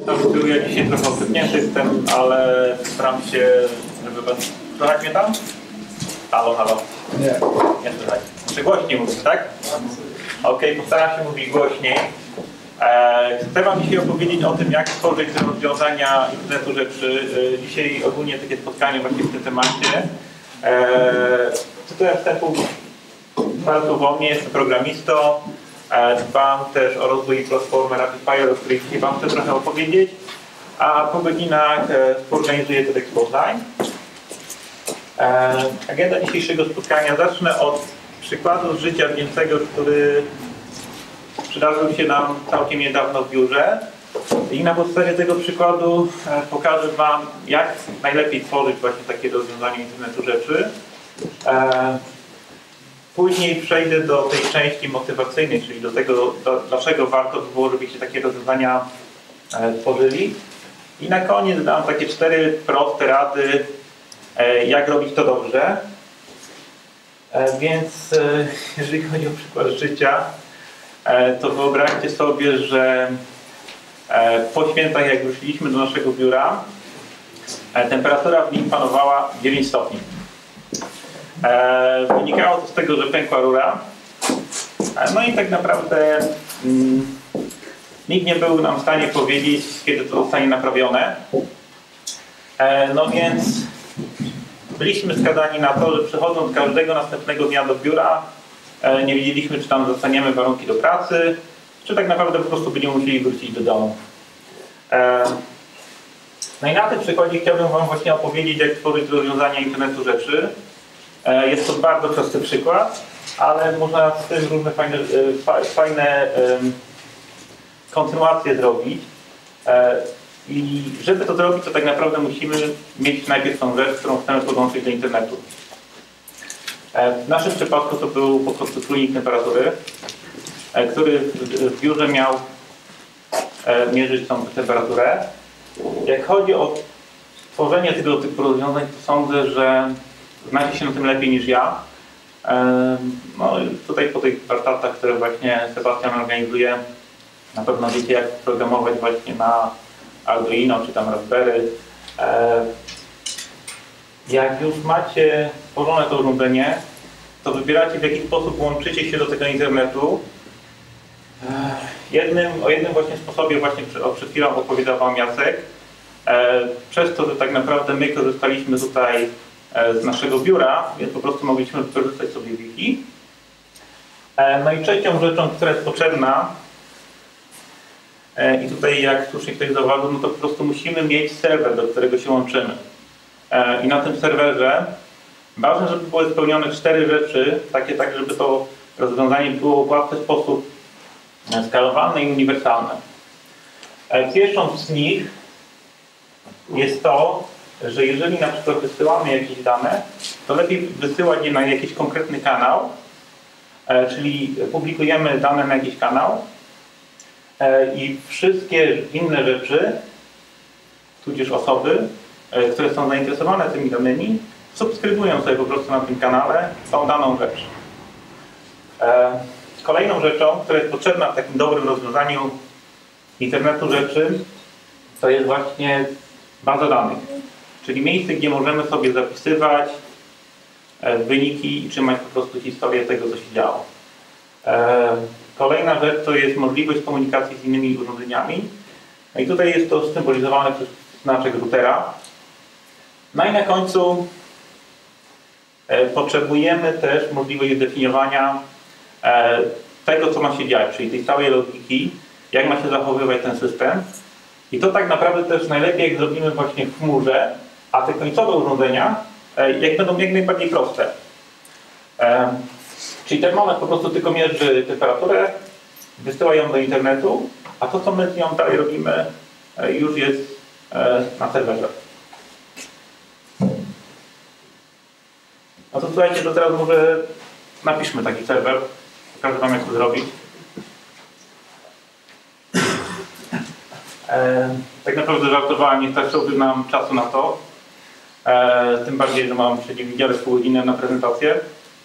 Ja dzisiaj trochę osypnięty jestem, ale staram się, żeby was... Słychać mnie tam? Halo, halo. Nie. Nie słychać. Czy głośniej mówić, tak? Okej, postaram się mówić głośniej. Chcę wam dzisiaj opowiedzieć o tym, jak tworzyć rozwiązania internetu rzeczy. Dzisiaj ogólnie takie spotkanie właśnie w tym temacie. Tytułem wstępu bardzo o mnie, jestem programistą. Dbam też o rozwój platformy RapidFire, o której dzisiaj wam chcę trochę opowiedzieć. A po godzinach organizuję TEDx Poznań. Agenda dzisiejszego spotkania. Zacznę od przykładu z życia wziętego, który przydarzył się nam całkiem niedawno w biurze. I na podstawie tego przykładu pokażę wam, jak najlepiej tworzyć właśnie takie rozwiązanie internetu rzeczy. Później przejdę do tej części motywacyjnej, czyli do tego, dlaczego warto by było, żebyście takie rozwiązania tworzyli. I na koniec dam takie 4 proste rady, jak robić to dobrze. Więc jeżeli chodzi o przykład życia, to wyobraźcie sobie, że po świętach, jak wróciliśmy do naszego biura, temperatura w nim panowała 9 stopni. Wynikało to z tego, że pękła rura. No i tak naprawdę nikt nie był nam w stanie powiedzieć, kiedy to zostanie naprawione. No więc byliśmy skazani na to, że przychodząc każdego następnego dnia do biura, nie wiedzieliśmy, czy tam dostaniemy warunki do pracy, czy tak naprawdę po prostu będziemy musieli wrócić do domu. No i na tym przykładzie chciałbym wam właśnie opowiedzieć, jak tworzyć rozwiązania internetu rzeczy. Jest to bardzo prosty przykład, ale można z tym różne fajne kontynuacje zrobić. I żeby to zrobić, to tak naprawdę musimy mieć najpierw tą rzecz, którą chcemy podłączyć do internetu. W naszym przypadku to był po prostu czujnik temperatury, który w biurze miał mierzyć tą temperaturę. Jak chodzi o tworzenie tego typu rozwiązań, to sądzę, że znacie się na tym lepiej niż ja. No tutaj po tych warsztatach, które właśnie Sebastian organizuje, na pewno wiecie, jak programować właśnie na Arduino czy tam Raspberry. Jak już macie stworzone to urządzenie, to wybieracie, w jaki sposób łączycie się do tego internetu. O jednym właśnie sposobie właśnie przed chwilą opowiadał wam Jacek. Przez to, że tak naprawdę my korzystaliśmy tutaj z naszego biura, więc po prostu mogliśmy wykorzystać sobie Wi-Fi. No i trzecią rzeczą, która jest potrzebna, i tutaj jak słusznie ktoś zauważył, no to po prostu musimy mieć serwer, do którego się łączymy. I na tym serwerze ważne, żeby były spełnione 4 rzeczy, takie tak, żeby to rozwiązanie było w łatwy sposób skalowalne i uniwersalne. Pierwszą z nich jest to, że jeżeli na przykład wysyłamy jakieś dane, to lepiej wysyłać je na jakiś konkretny kanał, czyli publikujemy dane na jakiś kanał i wszystkie inne rzeczy, tudzież osoby, które są zainteresowane tymi danymi, subskrybują sobie po prostu na tym kanale tą daną rzecz. Kolejną rzeczą, która jest potrzebna w takim dobrym rozwiązaniu internetu rzeczy, to jest właśnie baza danych. Czyli miejsce, gdzie możemy sobie zapisywać wyniki i trzymać po prostu historię tego, co się działo. Kolejna rzecz to jest możliwość komunikacji z innymi urządzeniami. No i tutaj jest to symbolizowane przez znaczek routera. No i na końcu potrzebujemy też możliwość zdefiniowania tego, co ma się dziać, czyli tej całej logiki, jak ma się zachowywać ten system. I to tak naprawdę też najlepiej, jak zrobimy właśnie w chmurze, a te końcowe urządzenia jak będą jak najbardziej proste. Czyli termometr po prostu tylko mierzy temperaturę, wysyła ją do internetu, a to, co my z nią dalej robimy, już jest na serwerze. No to słuchajcie, to teraz może napiszmy taki serwer. Pokażę wam, jak to zrobić. Tak naprawdę żartowałem, nie starczyłoby nam czasu na to. Tym bardziej, że mam przed niedzielę pół godziny na prezentację.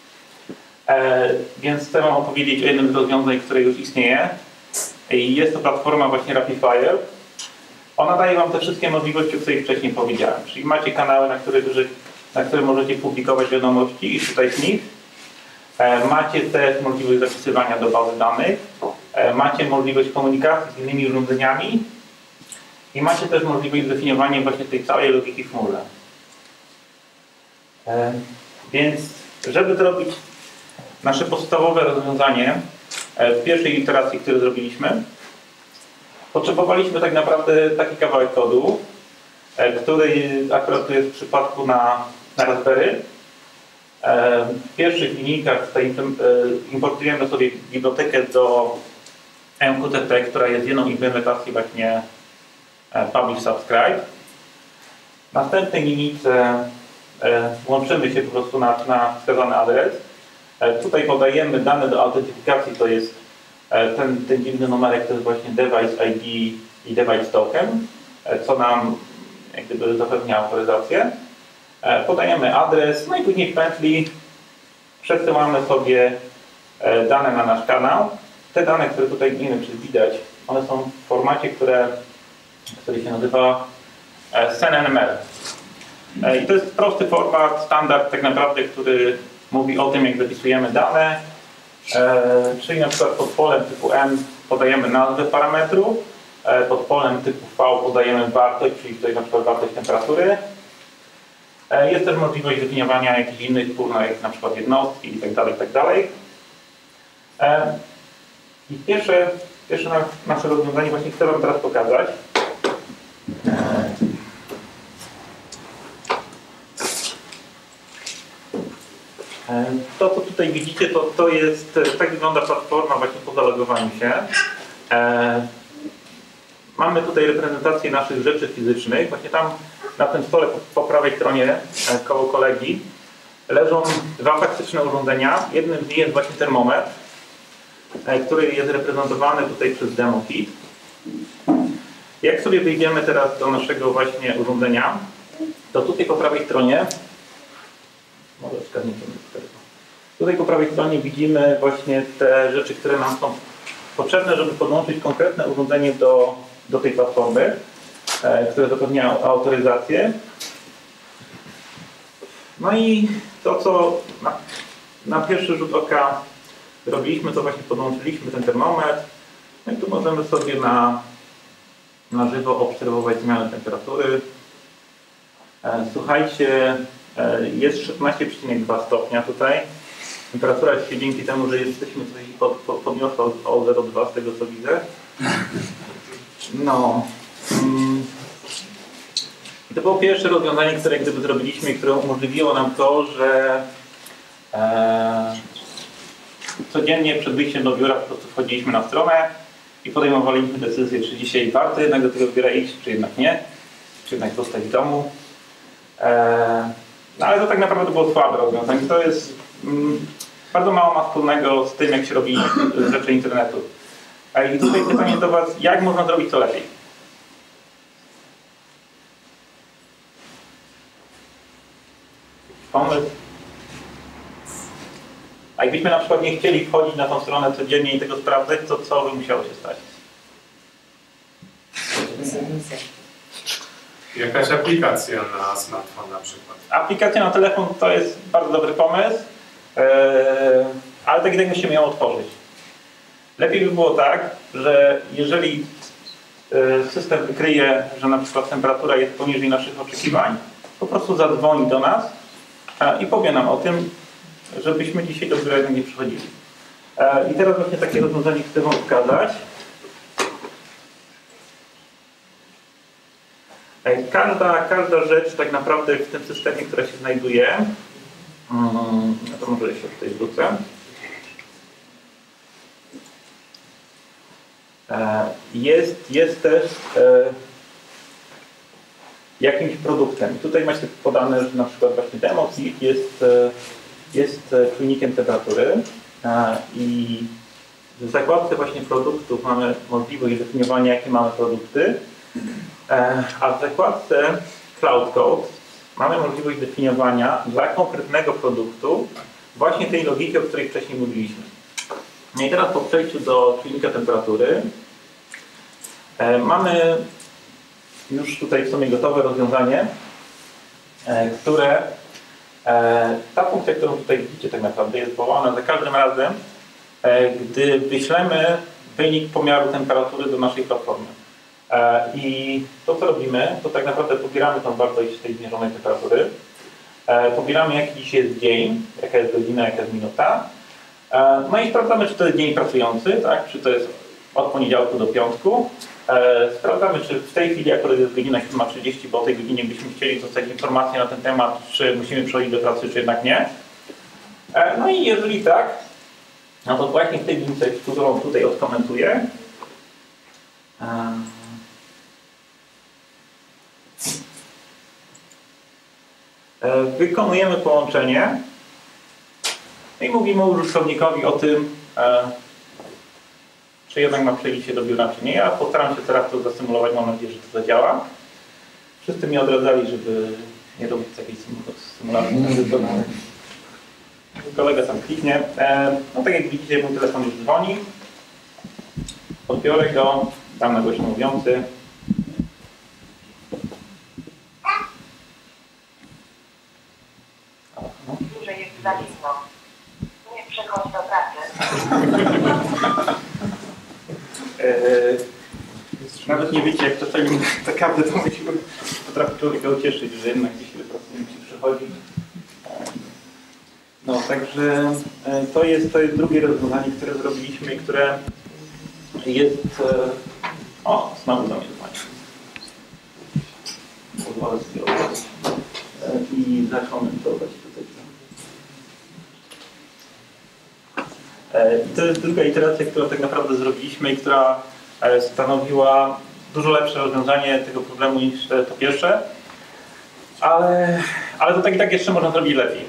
Więc chcę wam opowiedzieć o jednym z rozwiązań, które już istnieje. I jest to platforma właśnie RapidFire. Ona daje Wam te wszystkie możliwości, o których wcześniej powiedziałem. Czyli macie kanały, na które możecie publikować wiadomości i czytać z nich. Macie też możliwość zapisywania do bazy danych. Macie możliwość komunikacji z innymi urządzeniami. I macie też możliwość zdefiniowania właśnie tej całej logiki w chmurze. Więc żeby zrobić nasze podstawowe rozwiązanie w pierwszej iteracji, które zrobiliśmy, potrzebowaliśmy tak naprawdę taki kawałek kodu, który akurat tu jest w przypadku na Raspberry. W pierwszych linijkach tutaj importujemy sobie bibliotekę do MQTT, która jest jedną implementacją właśnie Publish Subscribe. W następnej linijce łączymy się po prostu na wskazany adres. Tutaj podajemy dane do autentyfikacji, to jest ten dziwny numerek, to jest właśnie device ID i device token, co nam jak gdyby zapewnia autoryzację. Podajemy adres, no i później w pętli przesyłamy sobie dane na nasz kanał. Te dane, które tutaj, nie wiem czy widać, one są w formacie, który się nazywa SNML. I to jest prosty format, standard tak naprawdę, który mówi o tym, jak zapisujemy dane. Czyli na przykład pod polem typu M podajemy nazwę parametru, pod polem typu V podajemy wartość, czyli tutaj na przykład wartość temperatury. Jest też możliwość definiowania jakichś innych pól, jak na przykład jednostki itd. I pierwsze nasze rozwiązanie właśnie chcę Wam teraz pokazać. To, co tutaj widzicie, to jest, tak wygląda platforma właśnie po zalogowaniu się. Mamy tutaj reprezentację naszych rzeczy fizycznych. Właśnie tam na tym stole po prawej stronie koło kolegi leżą dwa faktyczne urządzenia. Jednym z nich jest właśnie termometr, który jest reprezentowany tutaj przez demo kit. Jak sobie wyjdziemy teraz do naszego właśnie urządzenia, to tutaj po prawej stronie tutaj po prawej stronie widzimy właśnie te rzeczy, które nam są potrzebne, żeby podłączyć konkretne urządzenie do tej platformy, które zapewniają autoryzację. No i to, co na pierwszy rzut oka zrobiliśmy, to właśnie podłączyliśmy ten termometr. No i tu możemy sobie na żywo obserwować zmianę temperatury. Słuchajcie, jest 16,2 stopnia tutaj. Temperatura się dzięki temu, że jesteśmy tutaj podniosła o 0,2 z tego co widzę. No. I to było pierwsze rozwiązanie, które gdyby zrobiliśmy i które umożliwiło nam to, że codziennie przed wyjściem do biura po prostu wchodziliśmy na stronę i podejmowaliśmy decyzję, czy dzisiaj warto jednak do tego biura iść, czy jednak nie, czy jednak zostać w domu. No ale to tak naprawdę było słabe rozwiązanie. To jest bardzo mało ma wspólnego z tym, jak się robi rzeczy internetu. I tutaj pytanie do Was, jak można zrobić to lepiej? Pomysł? A jakbyśmy na przykład nie chcieli wchodzić na tą stronę codziennie i tego sprawdzać, to co by musiało się stać? Jakaś aplikacja na smartfon na przykład. Aplikacja na telefon to jest bardzo dobry pomysł, ale tak jak musimy ją otworzyć. Lepiej by było tak, że jeżeli system wykryje, że na przykład temperatura jest poniżej naszych oczekiwań, po prostu zadzwoni do nas i powie nam o tym, żebyśmy dzisiaj do biura nie przychodzili. I teraz właśnie takie rozwiązanie chcę Wam pokazać. Każda rzecz tak naprawdę w tym systemie, która się znajduje, to może się tutaj wrócę, jest też jakimś produktem. I tutaj macie podane, że na przykład właśnie demo kit jest czujnikiem temperatury i w zakładce właśnie produktów mamy możliwość definiowania, jakie mamy produkty, a w zakładce Cloud Code mamy możliwość definiowania dla konkretnego produktu właśnie tej logiki, o której wcześniej mówiliśmy. No i teraz po przejściu do czujnika temperatury mamy już tutaj w sumie gotowe rozwiązanie, które ta funkcja, którą tutaj widzicie tak naprawdę jest wołana za każdym razem, gdy wyślemy wynik pomiaru temperatury do naszej platformy. I to, co robimy, to tak naprawdę pobieramy tą wartość tej zmierzonej temperatury, pobieramy jakiś jest dzień, jaka jest godzina, jaka jest minuta, no i sprawdzamy, czy to jest dzień pracujący, tak? Czy to jest od poniedziałku do piątku. Sprawdzamy, czy w tej chwili akurat jest godzina 7:30, bo o tej godzinie byśmy chcieli dostać informacje na ten temat, czy musimy przechodzić do pracy, czy jednak nie. No i jeżeli tak, no to właśnie w tej linijce, którą tutaj odkomentuję, wykonujemy połączenie i mówimy użytkownikowi o tym, czy jednak ma przejść się do biura, czy nie. Ja postaram się teraz to zasymulować, mam nadzieję, że to zadziała. Wszyscy mnie odradzali, żeby nie robić takiej symulacji. Kolega tam kliknie. No tak jak widzicie, mój telefon już dzwoni. Odbiorę go, dam na głośno mówiący. Że jest za zimno. Nie przychodź do pracy. Nawet nie wiecie, jak czasami tak naprawdę to potrafi człowieka ucieszyć, że jednak gdzieś po prostu nie musi przychodzić. No, także to jest drugie rozwiązanie, które zrobiliśmy i które jest... O, znowu do mnie dzwoni. Pozwolę sobie odłożyć i zakomentować tutaj. I to jest druga iteracja, którą tak naprawdę zrobiliśmy i która stanowiła dużo lepsze rozwiązanie tego problemu niż to pierwsze, ale to tak i tak jeszcze można zrobić lepiej.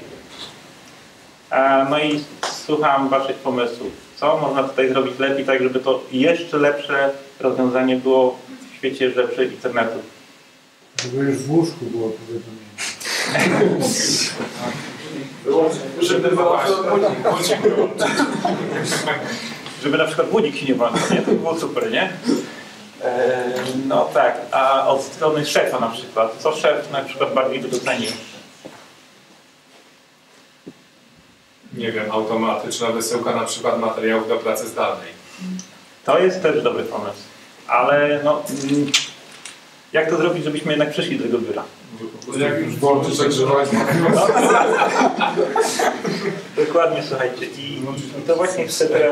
No i słucham waszych pomysłów. Co można tutaj zrobić lepiej, tak żeby to jeszcze lepsze rozwiązanie było w świecie rzeczy internetu? Żeby już w łóżku było powiadomienie. Żeby Żeby na przykład budzik się nie włączył, nie? To by było super, nie? No tak, a od strony szefa na przykład, co szef na przykład bardziej by docenił? Nie wiem, automatyczna wysyłka na przykład materiałów do pracy zdalnej. To jest też dobry pomysł, ale no, jak to zrobić, żebyśmy jednak przyszli do tego biura? Jak już włączyć zagrzewać. Dokładnie, słuchajcie. I to właśnie chcę teraz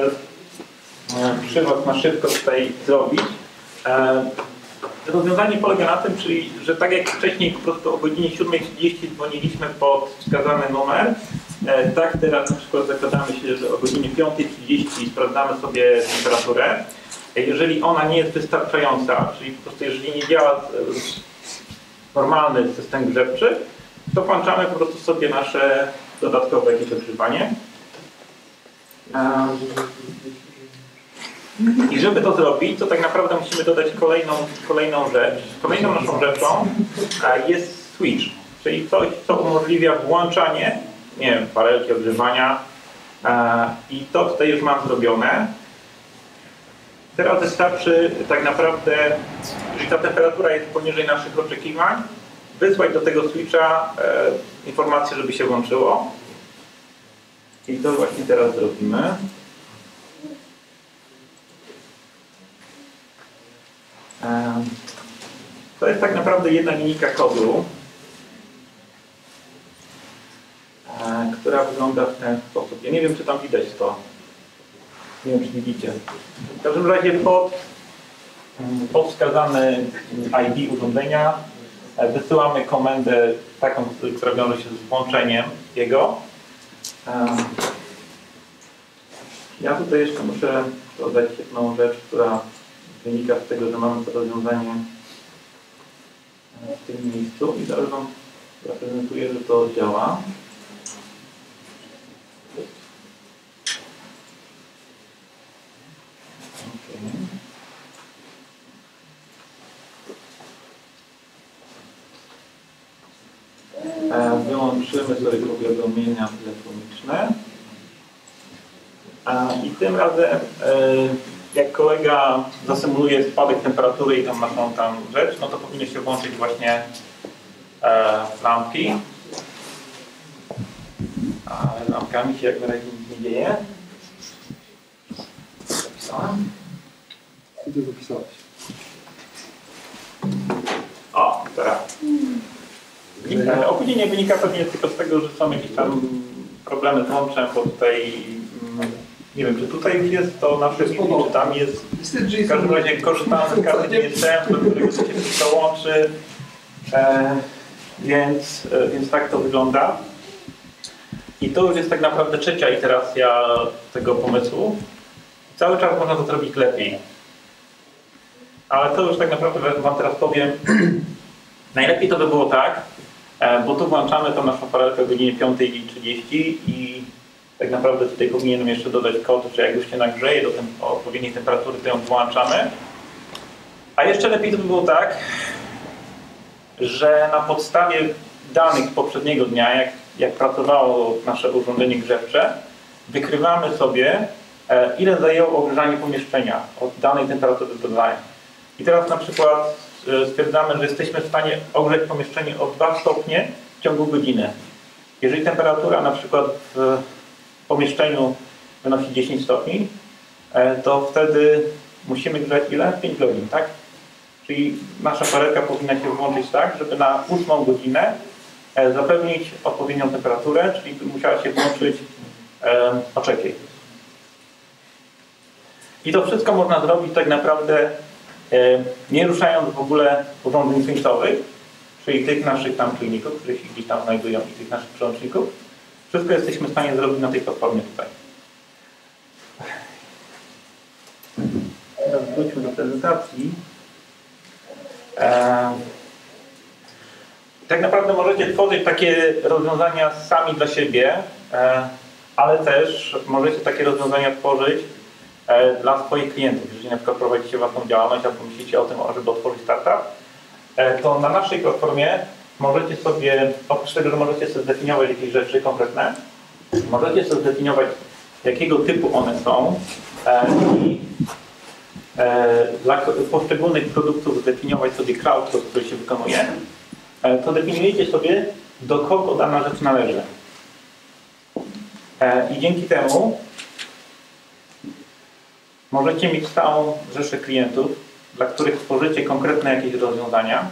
przy was na szybko tutaj zrobić. Rozwiązanie polega na tym, czyli, że tak jak wcześniej po prostu o godzinie 7:30 dzwoniliśmy pod wskazany numer, tak teraz na przykład zakładamy się, że o godzinie 5:30 sprawdzamy sobie temperaturę. Jeżeli ona nie jest wystarczająca, czyli po prostu jeżeli nie działa normalny system grzewczy, to włączamy po prostu sobie nasze dodatkowe jakieś ogrzewanie. I żeby to zrobić, to tak naprawdę musimy dodać kolejną rzecz. Kolejną naszą rzeczą jest switch, czyli coś, co umożliwia włączanie, nie wiem, panelki ogrzewania. I to tutaj już mam zrobione. Teraz wystarczy tak naprawdę, jeżeli ta temperatura jest poniżej naszych oczekiwań, wysłać do tego switcha informację, żeby się włączyło. I to właśnie teraz zrobimy. To jest tak naprawdę jedna linijka kodu, która wygląda w ten sposób. Ja nie wiem, czy tam widać to. Nie wiem, czy widzicie. W każdym razie pod wskazany ID urządzenia wysyłamy komendę taką, która wiąże się z włączeniem jego. Ja tutaj jeszcze muszę dodać jedną rzecz, która wynika z tego, że mamy to rozwiązanie w tym miejscu i zaraz wam zaprezentuję, że to działa. Wyłączymy sobie powiadomienia telefoniczne i tym razem jak kolega zasymuluje spadek temperatury i tam naszą tam rzecz, no to powinno się włączyć właśnie lampki. Ale lampkami się jak na razie nic nie dzieje. Zapisałem. Co ty zapisałeś? O, teraz. Opóźnienie wynika pewnie tylko z tego, że są jakieś tam problemy z łączem, bo tutaj nie wiem, czy tutaj już jest to nasze filmy, czy tam jest. W każdym razie korzystamy z karty GSM, do którego się wszystko łączy. Więc tak to wygląda. I to już jest tak naprawdę trzecia iteracja tego pomysłu. Cały czas można to zrobić lepiej. Ale to już tak naprawdę wam teraz powiem. Najlepiej to by było tak, bo tu włączamy tą naszą farelkę o godzinie 5:30 i tak naprawdę tutaj powinienem jeszcze dodać kod, że jak już się nagrzeje do odpowiedniej temperatury, to ją włączamy. A jeszcze lepiej to by było tak, że na podstawie danych z poprzedniego dnia, jak pracowało nasze urządzenie grzewcze, wykrywamy sobie, ile zajęło ogrzanie pomieszczenia od danej temperatury dodania. I teraz na przykład stwierdzamy, że jesteśmy w stanie ogrzeć pomieszczenie o 2 stopnie w ciągu godziny. Jeżeli temperatura na przykład w pomieszczeniu wynosi 10 stopni, to wtedy musimy grzać ile? 5 godzin, tak? Czyli nasza farelka powinna się włączyć tak, żeby na 8 godzinę zapewnić odpowiednią temperaturę, czyli musiała się włączyć o 3. I to wszystko można zrobić tak naprawdę nie ruszając w ogóle urządzeń switchowych, czyli tych naszych tam czujników, które się gdzieś tam znajdują i tych naszych przełączników. Wszystko jesteśmy w stanie zrobić na tej platformie tutaj. Teraz wróćmy do prezentacji. Tak naprawdę możecie tworzyć takie rozwiązania sami dla siebie, ale też możecie takie rozwiązania tworzyć dla swoich klientów. Jeżeli na przykład prowadzicie własną działalność, albo myślicie o tym, żeby otworzyć startup, to na naszej platformie możecie sobie, oprócz tego, że możecie sobie zdefiniować jakieś rzeczy konkretne, możecie sobie zdefiniować, jakiego typu one są i dla poszczególnych produktów zdefiniować sobie crowdsource, który się wykonuje, to definiujecie sobie, do kogo dana rzecz należy. I dzięki temu możecie mieć stałą rzeszę klientów, dla których tworzycie konkretne jakieś rozwiązania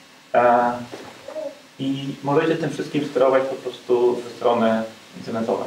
i możecie tym wszystkim sterować po prostu ze strony internetowej.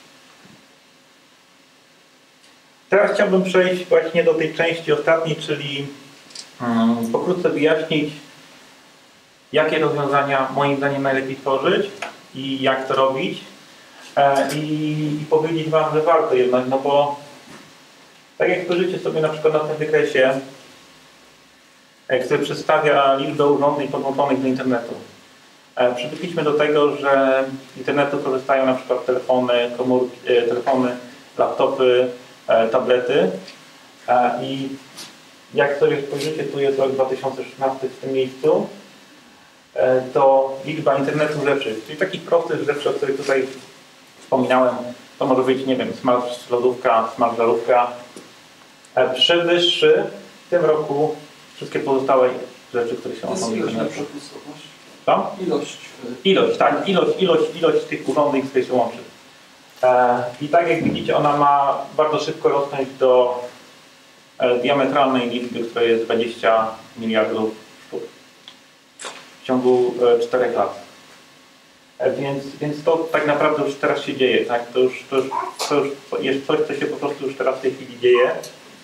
Teraz chciałbym przejść właśnie do tej części ostatniej, czyli pokrótce wyjaśnić, jakie rozwiązania moim zdaniem najlepiej tworzyć i jak to robić i powiedzieć wam, że warto jednak, no bo tak jak spojrzycie sobie na przykład na tym wykresie, który przedstawia liczbę urządzeń podłączonych do internetu. Przywykliśmy do tego, że z internetu korzystają na przykład telefony, komórki, telefony, laptopy, tablety i jak sobie spojrzycie, tu jest rok 2016 w tym miejscu, to liczba internetu rzeczy, czyli takich prostych rzeczy, o których tutaj wspominałem, to może być, nie wiem, smart lodówka, smart żarówka, przewyższy w tym roku wszystkie pozostałe rzeczy, które się łączą do internetu. Co? Ilość, tak, ilość tych urządzeń, które się łączy. I tak jak widzicie, ona ma bardzo szybko rosnąć do diametralnej liczby, która jest 20 miliardów sztuk w ciągu 4 lat. Więc to tak naprawdę już teraz się dzieje, tak? To już jest coś, co się po prostu już teraz w tej chwili dzieje.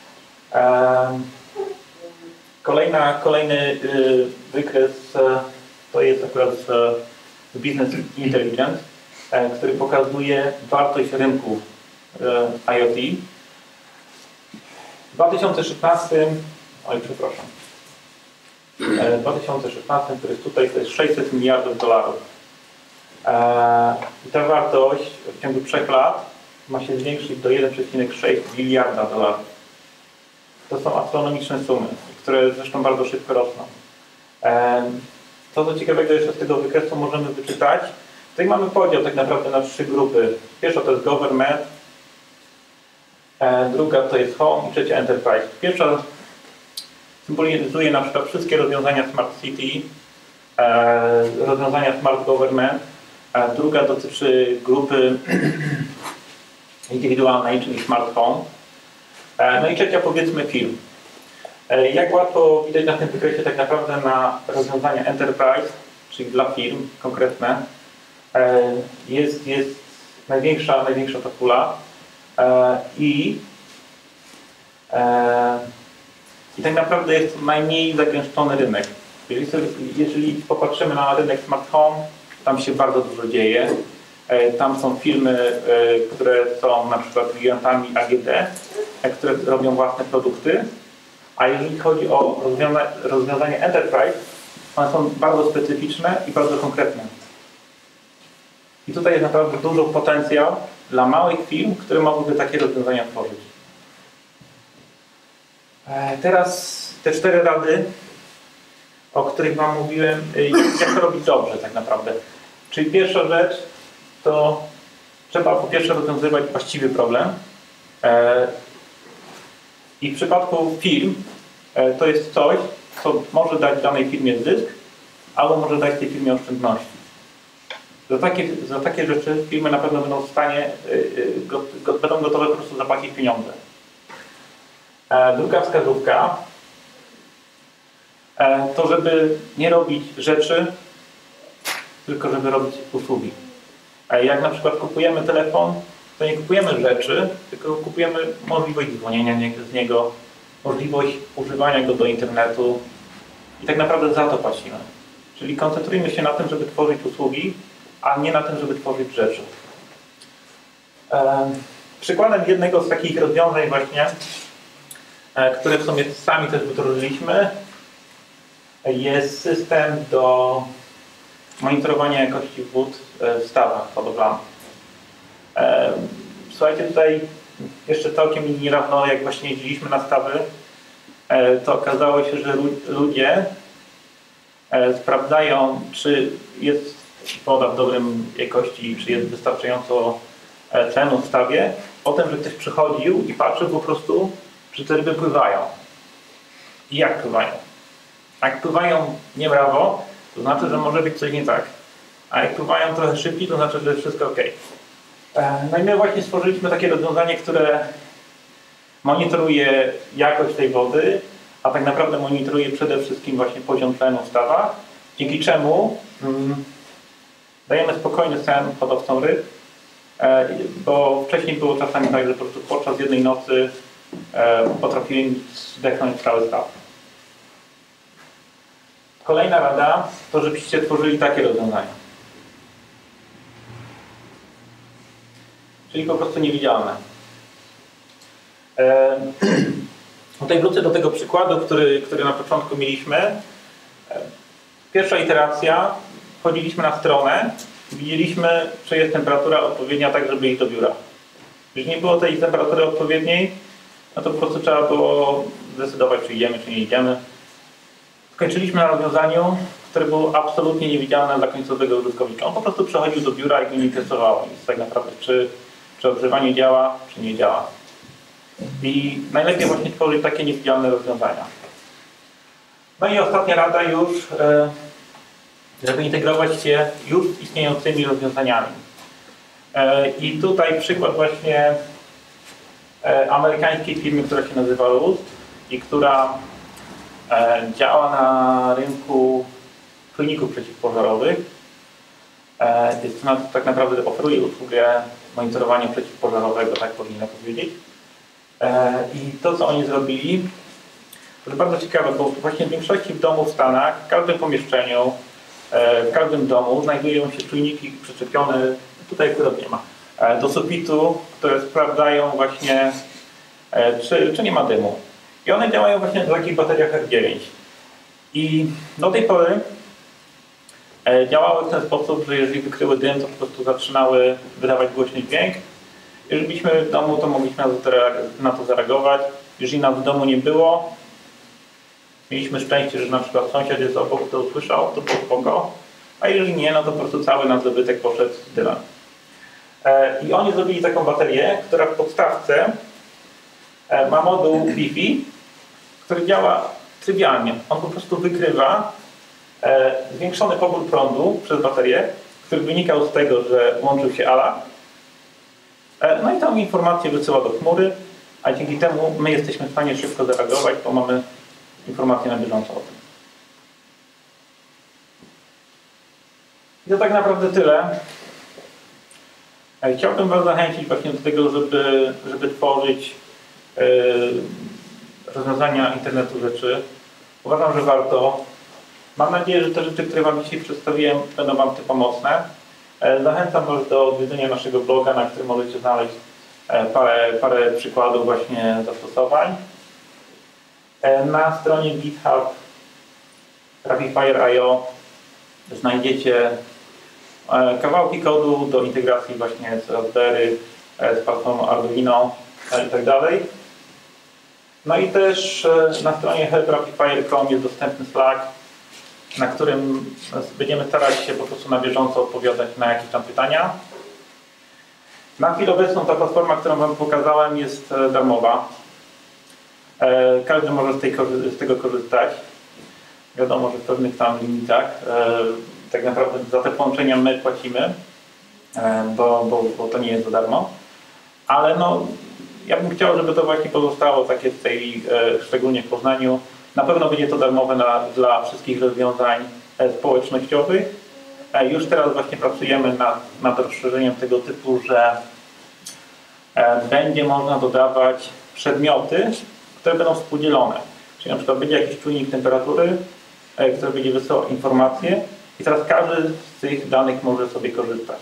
Kolejny wykres to jest akurat Business Intelligence, który pokazuje wartość rynku IoT. W 2016, w 2016, który jest tutaj, to jest 600 miliardów dolarów. I ta wartość w ciągu 3 lat ma się zwiększyć do 1,6 biliarda dolarów. To są astronomiczne sumy, które zresztą bardzo szybko rosną. To, co ciekawego jeszcze z tego wykresu możemy wyczytać, tutaj mamy podział tak naprawdę na 3 grupy. Pierwsza to jest government, Druga to jest Home i trzecia Enterprise. Pierwsza symbolizuje na przykład wszystkie rozwiązania Smart City, rozwiązania Smart Government. Druga dotyczy grupy indywidualnej, czyli Smart Home. No i trzecia, powiedzmy, film. Jak łatwo widać na tym wykresie, tak naprawdę na rozwiązania Enterprise, czyli dla firm konkretne, jest największa ta pula i tak naprawdę jest to najmniej zagęszczony rynek. Jeżeli popatrzymy na rynek Smart Home, tam się bardzo dużo dzieje. Tam są firmy, które są na przykład gigantami AGD, które robią własne produkty. A jeżeli chodzi o rozwiązania Enterprise, one są bardzo specyficzne i bardzo konkretne. I tutaj jest naprawdę duży potencjał dla małych firm, które mogłyby takie rozwiązania tworzyć. Teraz te 4 rady, o których Wam mówiłem, jak to robić dobrze tak naprawdę. Czyli pierwsza rzecz to trzeba po pierwsze rozwiązywać właściwy problem. I w przypadku firm to jest coś, co może dać danej firmie zysk, albo może dać tej firmie oszczędności. Za takie rzeczy firmy na pewno będą w stanie, będą gotowe po prostu zapłacić pieniądze. Druga wskazówka to, żeby nie robić rzeczy, tylko żeby robić usługi. Jak na przykład kupujemy telefon, to nie kupujemy rzeczy, tylko kupujemy możliwość dzwonienia z niego, możliwość używania go do internetu i tak naprawdę za to płacimy. Czyli koncentrujmy się na tym, żeby tworzyć usługi, a nie na tym, żeby tworzyć rzeczy. Przykładem jednego z takich rozwiązań właśnie, które w sumie sami też wdrożyliśmy, jest system do monitorowania jakości wód w stawach hodowlanych. Słuchajcie, tutaj jeszcze całkiem niedawno, jak właśnie jeździliśmy na stawy, to okazało się, że ludzie sprawdzają, czy jest woda w dobrym jakości, czy jest wystarczająco tlenu w stawie, po tym, że ktoś przychodził i patrzył po prostu, czy te ryby pływają. I jak pływają. A jak pływają niebrawo, to znaczy, że może być coś nie tak. A jak pływają trochę szybciej, to znaczy, że jest wszystko ok. No i my właśnie stworzyliśmy takie rozwiązanie, które monitoruje jakość tej wody, a tak naprawdę monitoruje przede wszystkim właśnie poziom tlenu w stawach, dzięki czemu dajemy spokojny sen hodowcom ryb, bo wcześniej było czasami tak, że po prostu podczas jednej nocy potrafiłem zdechnąć cały staw. Kolejna rada to, żebyście tworzyli takie rozwiązania. Czyli po prostu niewidzialne. Tutaj wrócę do tego przykładu, który na początku mieliśmy. Pierwsza iteracja, wchodziliśmy na stronę, widzieliśmy, czy jest temperatura odpowiednia tak, żeby iść do biura. Jeżeli nie było tej temperatury odpowiedniej, no to po prostu trzeba było zdecydować, czy idziemy, czy nie idziemy. Skończyliśmy na rozwiązaniu, które było absolutnie niewidzialne dla końcowego użytkownika. On po prostu przechodził do biura i go nie interesowało nic tak naprawdę, czy ogrzewanie działa, czy nie działa. I najlepiej właśnie tworzyć takie niewidzialne rozwiązania. No i ostatnia rada już, żeby integrować się już z istniejącymi rozwiązaniami. I tutaj przykład właśnie amerykańskiej firmy, która się nazywa Rust i która działa na rynku czujników przeciwpożarowych. Jest to tak naprawdę oferuje usługę monitorowania przeciwpożarowego, tak powinno powiedzieć. I to, co oni zrobili, to jest bardzo ciekawe, bo właśnie w większości domów w Stanach, w każdym pomieszczeniu, w każdym domu znajdują się czujniki przyczepione, tutaj akurat nie ma, do sufitu, które sprawdzają właśnie, czy nie ma dymu. I one działają właśnie na takich bateriach R9. I do tej pory działały w ten sposób, że jeżeli wykryły dym, to po prostu zaczynały wydawać głośny dźwięk. Jeżeli byliśmy w domu, to mogliśmy na to zareagować. Jeżeli nas w domu nie było, mieliśmy szczęście, że na przykład sąsiad jest obok, to usłyszał, to było spoko. A jeżeli nie, no to po prostu cały nasz dobytek poszedł z dymem. I oni zrobili taką baterię, która w podstawce ma moduł Wi-Fi, który działa trywialnie. On po prostu wykrywa zwiększony pobór prądu przez baterię, który wynikał z tego, że łączył się alarm. No i tą informację wysyła do chmury, a dzięki temu my jesteśmy w stanie szybko zareagować, bo mamy informacje na bieżąco o tym. I to tak naprawdę tyle. Chciałbym Was zachęcić właśnie do tego, żeby tworzyć rozwiązania internetu rzeczy. Uważam, że warto. Mam nadzieję, że te rzeczy, które Wam dzisiaj przedstawiłem, będą Wam pomocne. Zachęcam Was do odwiedzenia naszego bloga, na którym możecie znaleźć parę przykładów właśnie zastosowań. Na stronie GitHub RapidFire.io znajdziecie kawałki kodu do integracji właśnie z Raspberry, z platformą Arduino i tak dalej. No i też na stronie help.rapidfire.com jest dostępny Slack, na którym będziemy starać się po prostu na bieżąco odpowiadać na jakieś tam pytania. Na chwilę obecną ta platforma, którą Wam pokazałem, jest darmowa. Każdy może z tego korzystać. Wiadomo, że w pewnych tam limitach. Tak naprawdę za te połączenia my płacimy, bo to nie jest za darmo. Ale no, ja bym chciał, żeby to właśnie pozostało takie szczególnie w Poznaniu. Na pewno będzie to darmowe dla wszystkich rozwiązań społecznościowych. Już teraz właśnie pracujemy nad rozszerzeniem tego typu, że będzie można dodawać przedmioty, które będą współdzielone. Czyli na przykład będzie jakiś czujnik temperatury, który będzie wysyłał informacje i teraz każdy z tych danych może sobie korzystać.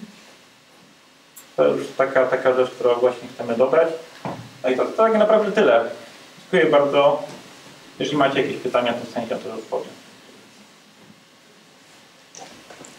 To już taka rzecz, którą właśnie chcemy dodać. No i to tak naprawdę tyle. Dziękuję bardzo. Jeśli macie jakieś pytania, to z chęcią też odpowiem.